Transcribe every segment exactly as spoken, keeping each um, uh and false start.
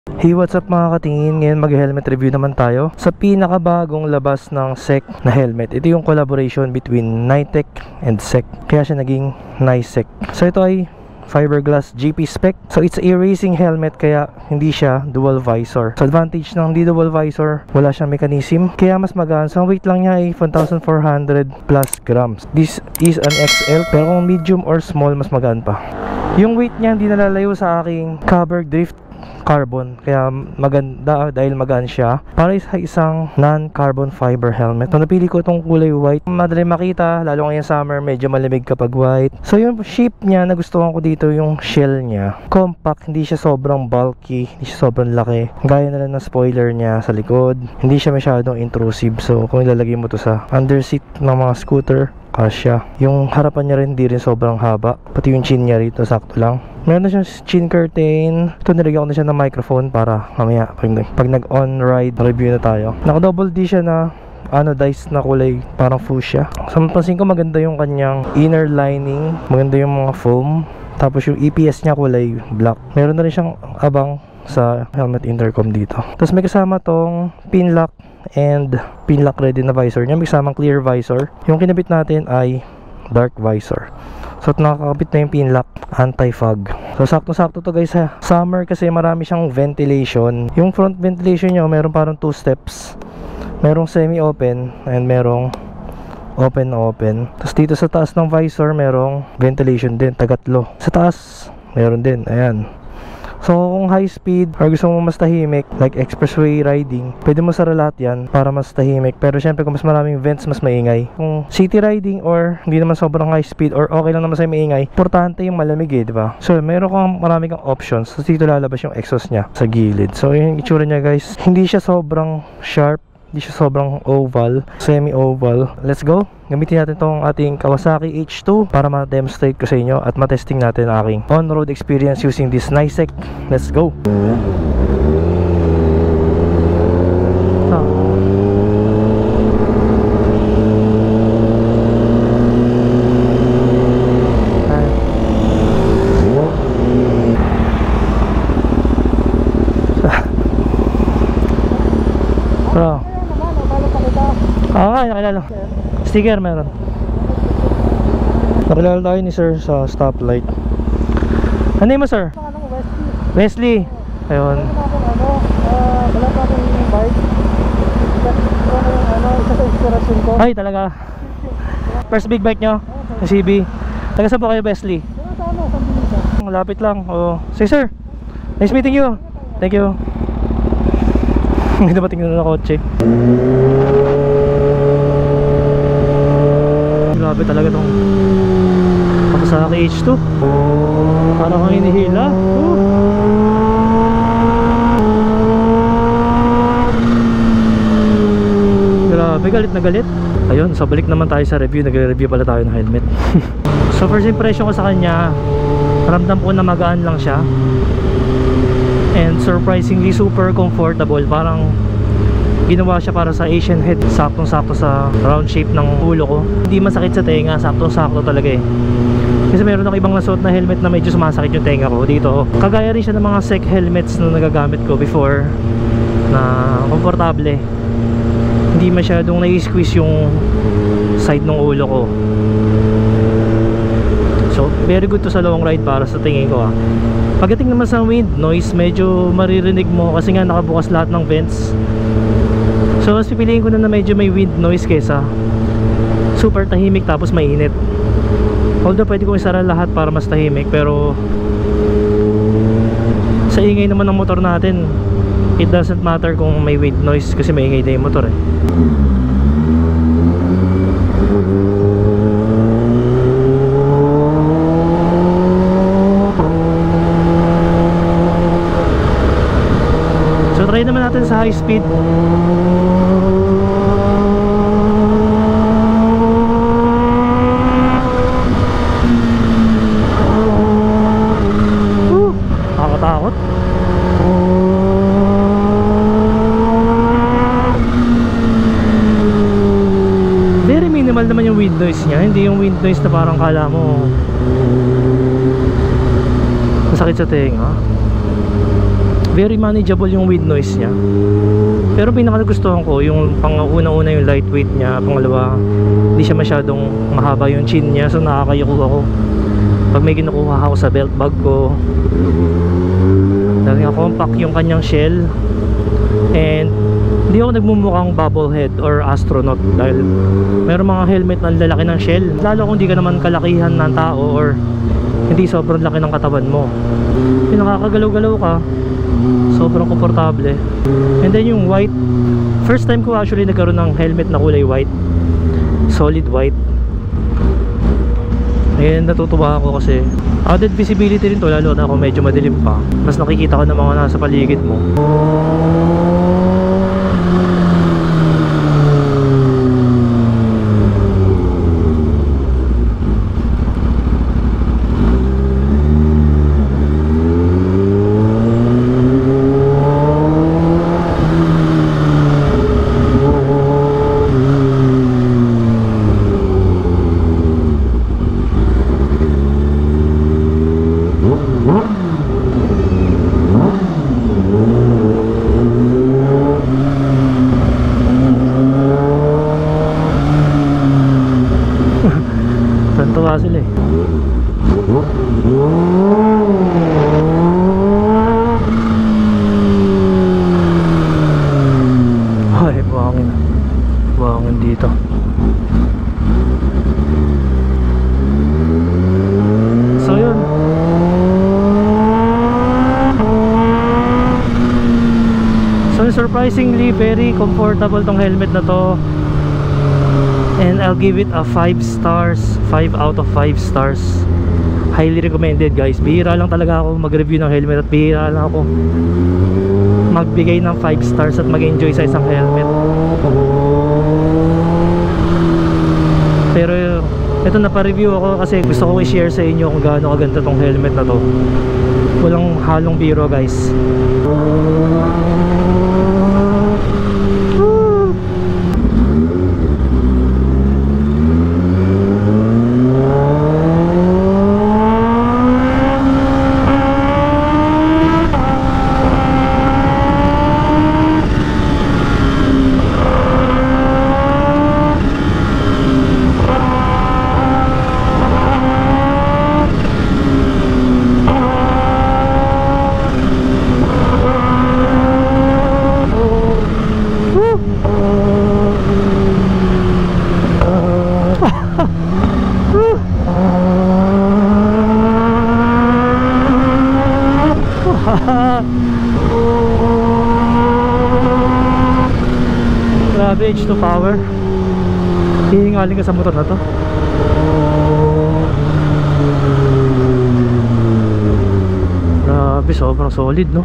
Hey, what's up mga katingin? Ngayon mag-helmet review naman tayo sa pinakabagong labas ng S E C na helmet. Ito yung collaboration between Nitec and S E C, kaya siya naging Nisec. So ito ay fiberglass G P spec. So it's a racing helmet, kaya hindi siya dual visor. So advantage ng hindi dual visor, wala siyang mechanism, kaya mas magaan. So ang weight lang niya ay one thousand four hundred plus grams. This is an X L, pero kung medium or small, mas magaan pa. Yung weight niya hindi nalalayo sa aking Cover Drift carbon, kaya maganda dahil magaan siya para sa isang non-carbon fiber helmet. So napili ko itong kulay white, madali makita lalo ngayong summer, medyo malamig kapag white. So yung shape niya, nagustuhan ko dito yung shell niya, compact, hindi siya sobrang bulky, hindi siya sobrang laki, gaya na lang ng spoiler niya sa likod, hindi siya masyadong intrusive. So kung ilalagay mo to sa underseat ng mga scooter, kasya. Yung harapan niya rin, di rin sobrang haba, pati yung chin niya rito sakto lang. Meron na siyang chin curtain. Ito, nilagyan ko na siya ng microphone para mamaya pag, pag nag-on ride review na tayo. Naka double D siya na anodized na kulay, parang fuchsia. So mapansin ko maganda yung kanyang inner lining, maganda yung mga foam, tapos yung E P S niya kulay black. Meron na rin siyang abang sa helmet intercom dito. Tapos may kasama tong pin lock and pin lock ready na visor niya. May kasamang clear visor. Yung kinabit natin ay dark visor. So nakakabit na yung pin lock, anti-fog. So sakto-sakto to guys sa summer kasi marami siyang ventilation. Yung front ventilation niya meron parang two steps. Merong semi-open and merong open na open. Tapos dito sa taas ng visor merong ventilation din, tagatlo. Sa taas meron din, ayan. So kung high speed or gusto mo mas tahimik, like expressway riding, pwede mo sara lahat yan para mas tahimik. Pero syempre kung mas maraming vents, mas maingay. Kung city riding or hindi naman sobrang high speed or okay lang naman sa'yo maingay, importante yung malamig eh, di ba? So meron kang marami kang options. So dito lalabas yung exhaust niya sa gilid. So yung itsura niya guys, hindi siya sobrang sharp, hindi siya sobrang oval, semi-oval. Let's go! Gamitin natin itong ating Kawasaki H two para ma-demonstrate ko sa inyo at ma-testing natin ang aking on-road experience using this Nisec. Let's go! Bro. Oo nga, nakilala. Sticker meron. Nakilala tayo ni sir sa stoplight. Ano mo sir? Wesley. Ayun. Wala pa akong bike. Isa sa inspirasyon ko. Ay talaga. First big bike nyo? C B. Taga saan po kayo Wesley? Malapit lang. Oh. Say sir, nice meeting you. Thank you. Hindi na patingin na kotse. Grabe talaga tong Kawasaki H two. Parang kang hinihila. uh. Grabe, galit na galit. Ayun, so balik naman tayo sa review. Nagre-review pala tayo ng helmet. So first impression ko sa kanya, ramdam ko na magaan lang siya and surprisingly super comfortable. Parang ginawa siya para sa Asian head, saktong-sakto sa round shape ng ulo ko. Hindi masakit sa tenga, saktong-sakto talaga eh. Kasi meron ako ibang nasuot na helmet na medyo sumasakit yung tenga ko. Dito, kagaya rin siya ng mga S E C helmets na nagagamit ko before na komportable. Hindi masyadong nai-squeeze yung side ng ulo ko. So, very good to sa long ride para sa tingin ko ah. Pagdating naman sa wind noise, medyo maririnig mo kasi nga nakabukas lahat ng vents. So mas pipiliin ko na na medyo may wind noise kesa super tahimik tapos mainit. Although pwede ko isara lahat para mas tahimik, pero sa ingay naman ng motor natin, it doesn't matter kung may wind noise kasi maingay na yung motor eh. So try naman natin sa high speed. Nakakatakot. Very minimal naman yung wind noise niya. Hindi yung wind noise na parang kala mo masakit sa tenga. Very manageable yung wind noise niya. Pero pinakagustuhan ko yung pang-una-una yung lightweight niya. Pangalawa, hindi siya masyadong mahaba yung chin niya, so nakakayuko ako pag may kinukuha ako sa belt bag ko. Dahil nga compact yung kanyang shell. And hindi ako nagmumukhang bobblehead or astronaut dahil meron mga helmet na lalaki ng shell, lalo kung hindi ka naman kalakihan ng tao or hindi sobrang laki ng katawan mo. Yung nakakagalaw-galaw ka, sobrang komportable. And then yung white, first time ko actually nagkaroon ng helmet na kulay white, solid white. Ngayon natutuwa ako kasi added visibility rin to, lalo na kung medyo madilim pa, mas nakikita ko ng mga nasa paligid mo. Tuwa sila eh. Ay, buhangin. Buhangin dito. So yun. So surprisingly very comfortable tong helmet na to. And I'll give it a five stars, five out of five stars. Highly recommended guys. Bihira lang talaga ako mag-review ng helmet at bihira lang ako magbigay ng five stars at mag-enjoy sa isang helmet. Pero ito, napa-review ako kasi gusto ko i-share sa inyo kung gaano kaganda tong helmet na to. Walang halong biro guys. Grabe, H two power. Hihingalin ka sa motor na to. Grabe, sobrang solid, no?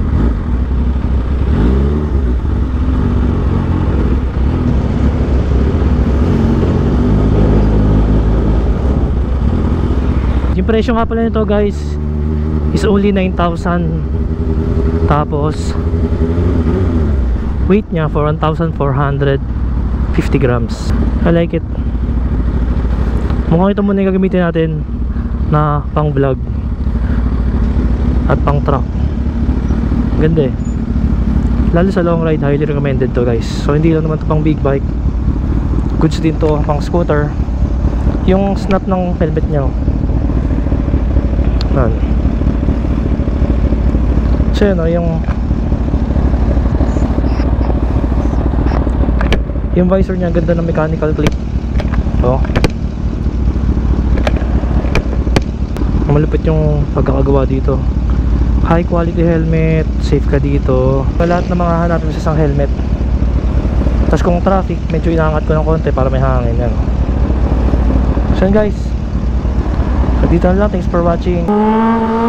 Yung presyo nga pala nito guys is only nine thousand. Tapos weight niya for one thousand four hundred fifty grams. I like it. Mukhang ito muna yung gagamitin natin na pang vlog at pang truck. Ganda eh. Lalo sa long ride, highly recommended to guys. So hindi lang naman ito pang big bike, goods din to pang scooter. Yung snap ng helmet niya, yan. So yun o, yung yung visor niya, ganda ng mechanical clip. Oh, malupit yung pagkakagawa dito. High quality helmet, safe ka dito sa lahat ng mga hanapin sa isang helmet. Tapos kung traffic, medyo inaangat ko ng konti para may hangin. Yan. So yun guys, dito na lang. Thanks for watching.